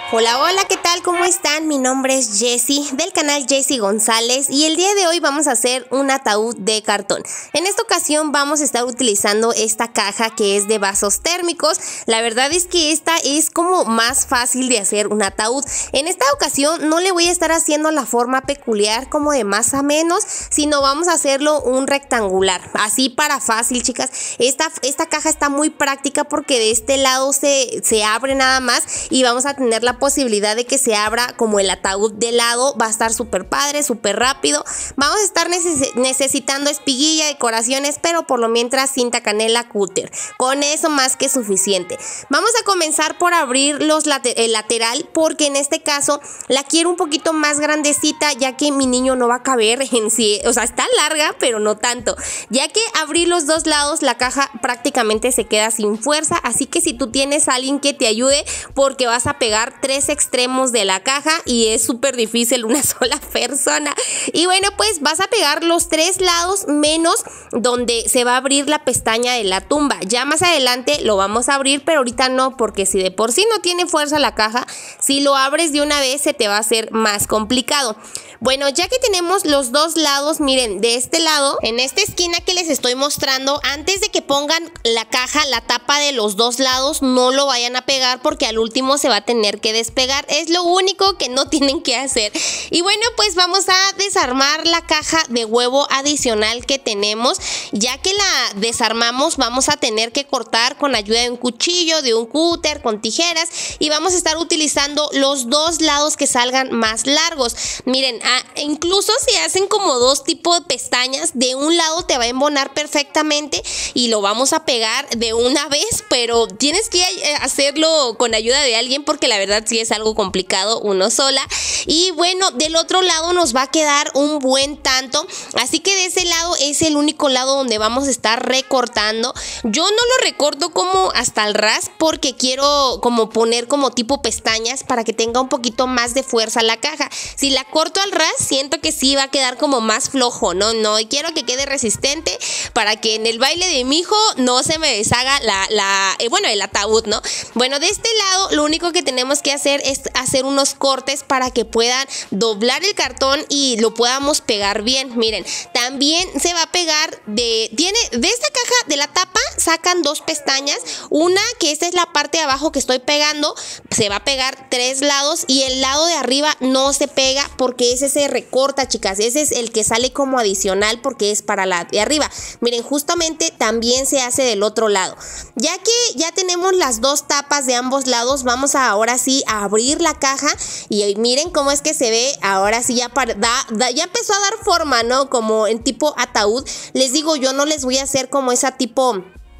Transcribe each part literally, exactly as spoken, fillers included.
Hola, hola, ¿qué tal? ¿Cómo están? Mi nombre es Jessie del canal Jessie González y el día de hoy vamos a hacer un ataúd de cartón. En esta ocasión vamos a estar utilizando esta caja que es de vasos térmicos. La verdad es que esta es como más fácil de hacer un ataúd. En esta ocasión no le voy a estar haciendo la forma peculiar como de más a menos, sino vamos a hacerlo un rectangular. Así para fácil, chicas. Esta, esta caja está muy práctica porque de este lado se, se abre nada más y vamos a tener la posibilidad de que se abra como el ataúd de lado. Va a estar súper padre, súper rápido. Vamos a estar neces necesitando espiguilla, decoraciones, pero por lo mientras cinta canela, cúter. Con eso más que suficiente. Vamos a comenzar por abrir los later el lateral, porque en este caso la quiero un poquito más grandecita, ya que mi niño no va a caber en sí. O sea, está larga, pero no tanto. Ya que abrir los dos lados, la caja prácticamente se queda sin fuerza. Así que si tú tienes a alguien que te ayude, porque vas a pegar tres extremos de la caja y es súper difícil una sola persona. Y bueno, pues vas a pegar los tres lados menos donde se va a abrir la pestaña de la tumba. Ya más adelante lo vamos a abrir, pero ahorita no, porque si de por sí no tiene fuerza la caja, si lo abres de una vez se te va a hacer más complicado. Bueno, ya que tenemos los dos lados, miren, de este lado, en esta esquina que les estoy mostrando, antes de que pongan la caja, la tapa de los dos lados, no lo vayan a pegar porque al último se va a tener que despegar. Es lo único que no tienen que hacer. Y bueno, pues vamos a desarmar la caja de huevo adicional que tenemos. Ya que la desarmamos, vamos a tener que cortar con ayuda de un cuchillo, de un cúter, con tijeras, y vamos a estar utilizando los dos lados que salgan más largos. Miren, Ah, incluso si hacen como dos tipos de pestañas, de un lado te va a embonar perfectamente y lo vamos a pegar de una vez, pero tienes que hacerlo con ayuda de alguien porque la verdad sí es algo complicado uno sola. Y bueno, del otro lado nos va a quedar un buen tanto, así que de ese lado es el único lado donde vamos a estar recortando. Yo no lo recorto como hasta el ras porque quiero como poner como tipo pestañas para que tenga un poquito más de fuerza la caja. Si la corto al ras, siento que sí va a quedar como más flojo, ¿no? No, y quiero que quede resistente para que en el baile de mi hijo no se me deshaga la, la eh, bueno, el ataúd, ¿no? Bueno, de este lado lo único que tenemos que hacer es hacer unos cortes para que puedan doblar el cartón y lo podamos pegar bien. Miren, también se va a pegar de, tiene, de esta caja de la tapa sacan dos pestañas, una que esta es la parte de abajo que estoy pegando, se va a pegar tres lados y el lado de arriba no se pega porque ese se recorta, chicas. Ese es el que sale como adicional porque es para la de arriba. Miren, justamente también se hace del otro lado. Ya que ya tenemos las dos tapas de ambos lados, vamos a ahora sí a abrir la caja y miren cómo es que se ve. Ahora sí ya, para, da, da, ya empezó a dar forma, ¿no? Como en tipo ataúd. Les digo, yo no les voy a hacer como esa tipo...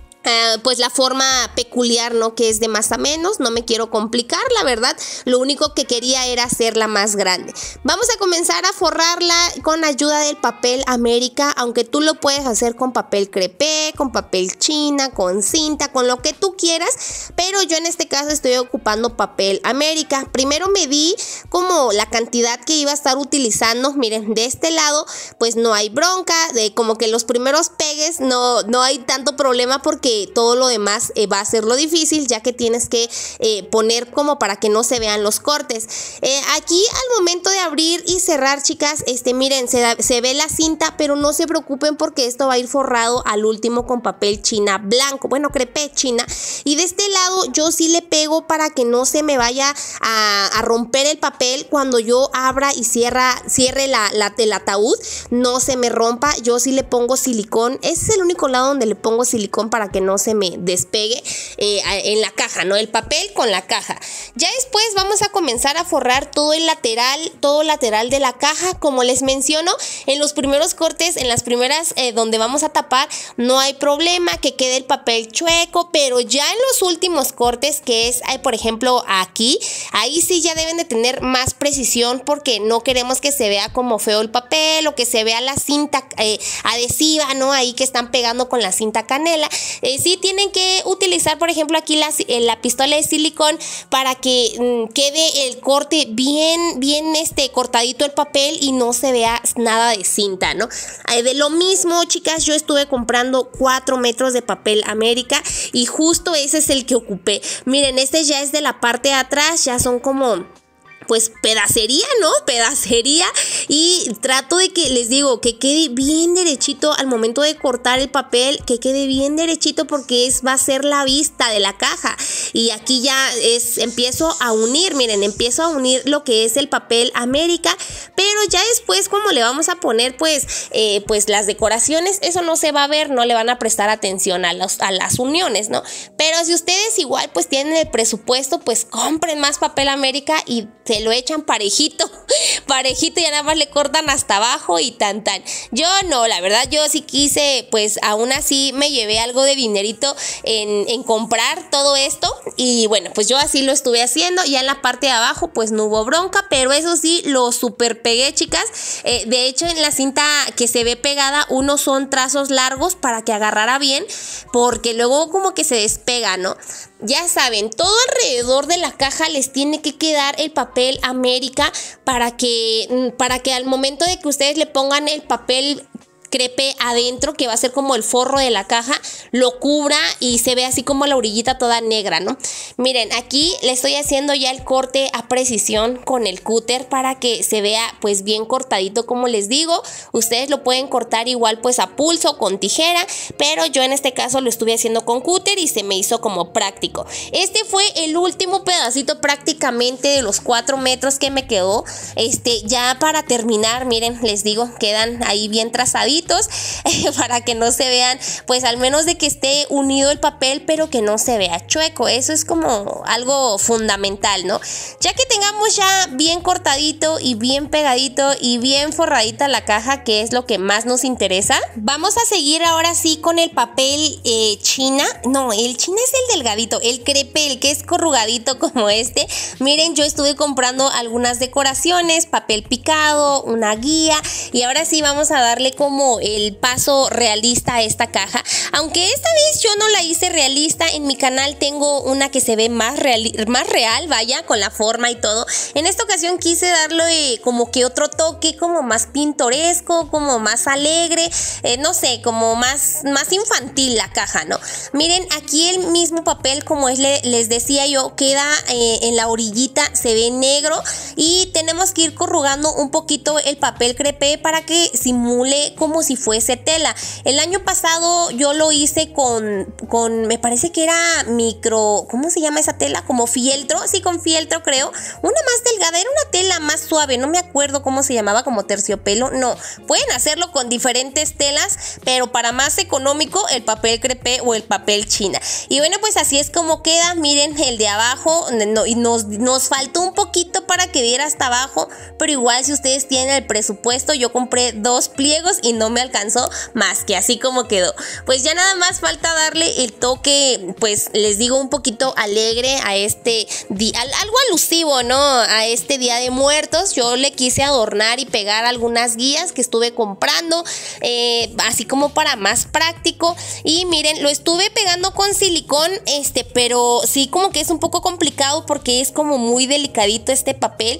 Uh, pues la forma peculiar, ¿no? Que es de más a menos. No me quiero complicar, la verdad. Lo único que quería era hacerla más grande. Vamos a comenzar a forrarla con ayuda del papel América, aunque tú lo puedes hacer con papel crepé, con papel china, con cinta, con lo que tú quieras, pero yo en este caso estoy ocupando papel América. Primero medí como la cantidad que iba a estar utilizando. Miren, de este lado pues no hay bronca, de como que los primeros pegues no, no hay tanto problema porque todo lo demás eh, va a ser lo difícil, ya que tienes que eh, poner como para que no se vean los cortes. Eh, aquí al momento de abrir y cerrar, chicas, este miren, se, da, se ve la cinta, pero no se preocupen porque esto va a ir forrado al último con papel china blanco, bueno, crepé china. Y de este lado yo sí le pego para que no se me vaya a, a romper el papel cuando yo abra y cierra, cierre la, la, el ataúd, no se me rompa. Yo sí le pongo silicón, ese es el único lado donde le pongo silicón para que no se me despegue eh, en la caja, ¿no? El papel con la caja. Ya después vamos a comenzar a forrar todo el lateral, todo el lateral de la caja. Como les menciono, en los primeros cortes, en las primeras eh, donde vamos a tapar, no hay problema que quede el papel chueco, pero ya en los últimos cortes, que es, eh, por ejemplo, aquí, ahí sí ya deben de tener más precisión porque no queremos que se vea como feo el papel o que se vea la cinta eh, adhesiva, ¿no? Ahí que están pegando con la cinta canela. Eh, sí tienen que utilizar, por ejemplo, aquí la, la pistola de silicón para que mmm, quede el corte bien, bien este, cortadito el papel y no se vea nada de cinta, ¿no? Eh, de lo mismo, chicas, yo estuve comprando cuatro metros de papel América y justo ese es el que ocupé. Miren, este ya es de la parte de atrás, ya son como... pues pedacería, ¿no? Pedacería. Y trato de que, les digo, que quede bien derechito al momento de cortar el papel, que quede bien derechito porque es, va a ser la vista de la caja. Y aquí ya es, empiezo a unir, miren, empiezo a unir lo que es el papel América, pero ya después como le vamos a poner pues, eh, pues las decoraciones, eso no se va a ver, no le van a prestar atención a, los, a las uniones, ¿no? Pero si ustedes igual pues tienen el presupuesto, pues compren más papel América y se lo echan parejito, parejito, y ya nada más le cortan hasta abajo y tan tan. Yo no, la verdad yo sí quise, pues aún así me llevé algo de dinerito en, en comprar todo esto y bueno, pues yo así lo estuve haciendo. Ya en la parte de abajo pues no hubo bronca, pero eso sí lo super pegué, chicas. Eh, de hecho en la cinta que se ve pegada unos son trazos largos para que agarrara bien, porque luego como que se despega, ¿no? Ya saben, todo alrededor de la caja les tiene que quedar el papel América para que, para que al momento de que ustedes le pongan el papel crepe adentro, que va a ser como el forro de la caja, lo cubra y se ve así como la orillita toda negra, ¿no? Miren, aquí le estoy haciendo ya el corte a precisión con el cúter para que se vea pues bien cortadito, como les digo. Ustedes lo pueden cortar igual pues a pulso, con tijera, pero yo en este caso lo estuve haciendo con cúter y se me hizo como práctico. Este fue el último pedacito prácticamente de los cuatro metros que me quedó. Este, ya para terminar, miren, les digo, quedan ahí bien trazaditos. Para que no se vean, pues al menos de que esté unido el papel, pero que no se vea chueco. Eso es como algo fundamental, ¿no? Ya que tengamos ya bien cortadito y bien pegadito y bien forradita la caja, que es lo que más nos interesa, vamos a seguir ahora sí con el papel eh, china. No, el china es el delgadito, el crepe, el que es corrugadito como este. Miren, yo estuve comprando algunas decoraciones, papel picado, una guía, y ahora sí vamos a darle como el paso realista a esta caja. Aunque esta vez yo no la hice realista, en mi canal tengo una que se ve más real, más real, vaya, con la forma y todo. En esta ocasión quise darle como que otro toque, como más pintoresco, como más alegre, eh, no sé, como más, más infantil la caja, ¿no? Miren, aquí el mismo papel, como es, le, les decía yo, queda eh, en la orillita, se ve negro, y tenemos que ir corrugando un poquito el papel crepé para que simule como si fuese tela. El año pasado yo lo hice con, con me parece que era micro, ¿cómo se llama esa tela? Como fieltro, sí, con fieltro creo. Una más delgada, era una tela más suave, no me acuerdo cómo se llamaba, como terciopelo. No, pueden hacerlo con diferentes telas, pero para más económico el papel crepé o el papel china. Y bueno, pues así es como queda. Miren, el de abajo, no, y nos, nos faltó un poquito para que diera hasta abajo, pero igual si ustedes tienen el presupuesto, yo compré dos pliegos y no me alcanzó más que así como quedó. Pues ya nada más falta darle el toque, pues les digo, un poquito alegre a este día, algo alusivo, ¿no? A este Día de Muertos. Yo le quise adornar y pegar algunas guías que estuve comprando, eh, así como para más práctico. Y miren, lo estuve pegando con silicón, este, pero sí como que es un poco complicado porque es como muy delicadito este papel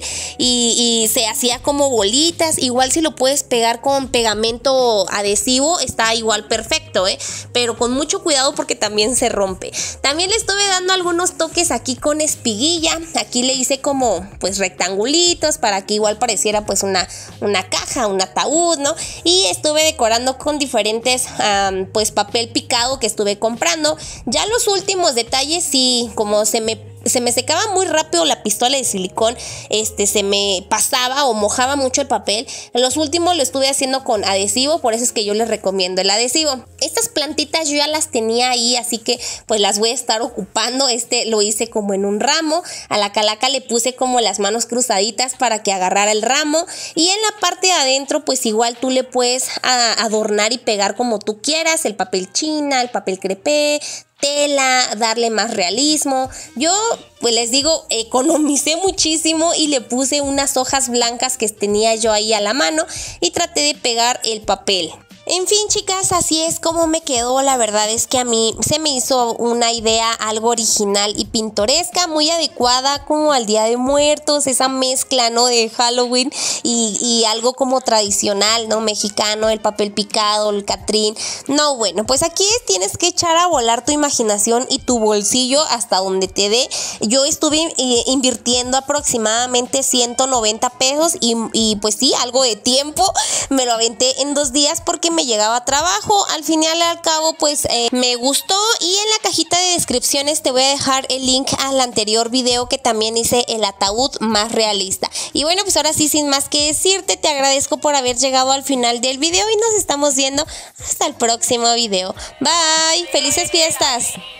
y, y se hacía como bolitas. Igual si lo puedes pegar con pegamento adhesivo está igual perfecto, ¿eh? Pero con mucho cuidado porque también se rompe. También le estuve dando algunos toques aquí con espiguilla. Aquí le hice como pues rectangulitos para que igual pareciera pues una, una caja, un ataúd, ¿no? Y estuve decorando con diferentes um, pues papel picado que estuve comprando. Ya los últimos detalles sí, como se me se me secaba muy rápido la pistola de silicón, este, se me pasaba o mojaba mucho el papel. En los últimos lo estuve haciendo con adhesivo, por eso es que yo les recomiendo el adhesivo. Estas plantitas yo ya las tenía ahí, así que pues las voy a estar ocupando. Este lo hice como en un ramo. A la calaca le puse como las manos cruzaditas para que agarrara el ramo, y en la parte de adentro pues igual tú le puedes a, adornar y pegar como tú quieras, el papel china, el papel crepé, tela, darle más realismo. Yo pues les digo, economicé muchísimo y le puse unas hojas blancas que tenía yo ahí a la mano y traté de pegar el papel. En fin, chicas, así es como me quedó. La verdad es que a mí se me hizo una idea algo original y pintoresca, muy adecuada como al Día de Muertos, esa mezcla, ¿no?, de Halloween y, y algo como tradicional, ¿no?, mexicano, el papel picado, el catrín. No, bueno, pues aquí tienes que echar a volar tu imaginación y tu bolsillo hasta donde te dé. Yo estuve eh, invirtiendo aproximadamente ciento noventa pesos y, y pues sí, algo de tiempo. Me lo aventé en dos días porque me llegaba a trabajo. Al final al cabo pues eh, me gustó, y en la cajita de descripciones te voy a dejar el link al anterior video que también hice el ataúd más realista. Y bueno, pues ahora sí, sin más que decirte, te agradezco por haber llegado al final del video y nos estamos viendo hasta el próximo video. Bye, felices fiestas.